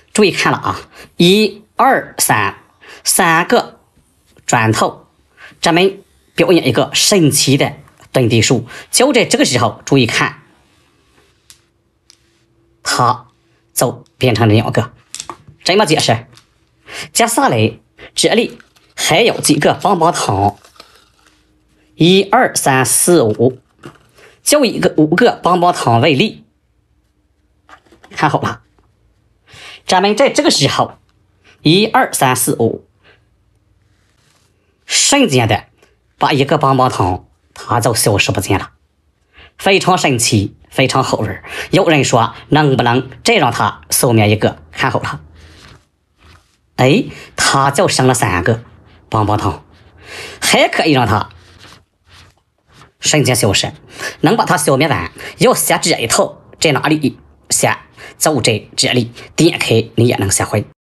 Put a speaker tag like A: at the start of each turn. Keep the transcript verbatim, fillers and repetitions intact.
A: 注意看了啊，一二三，三个砖头，咱们表演一个神奇的蹲地术。就在这个时候，注意看，它就变成了两个。怎么解释？接下来这里还有几个棒棒糖，一二三四五，就一个五个棒棒糖为例。看好了，咱们在这个时候，一二三四五，瞬间的把一个棒棒糖它就消失不见了，非常神奇，非常好玩。有人说能不能再让它消灭一个？看好了，哎，它就剩了三个棒棒糖，还可以让它瞬间消失。能把它消灭完，要学这一套在哪里学？就在这里点开，你也能学会。